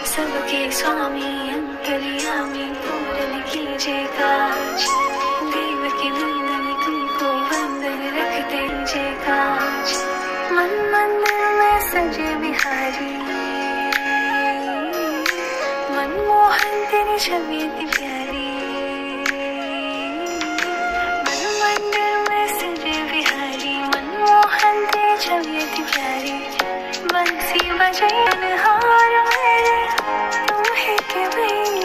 सबके स्वामी अंतर्यामी पूरन कीजिए काज। देवकी नंदन तुमको वंदन रखते जे काज। मन मंदिर में सजे बिहारी, मनमोहन तेरी छवि इतनी प्यारी। मन मंदिर में सजे बिहारी, मनमोहन तेरी छवि इतनी प्यारी। बंसी बजे हार मेरे तुम ही के भैया।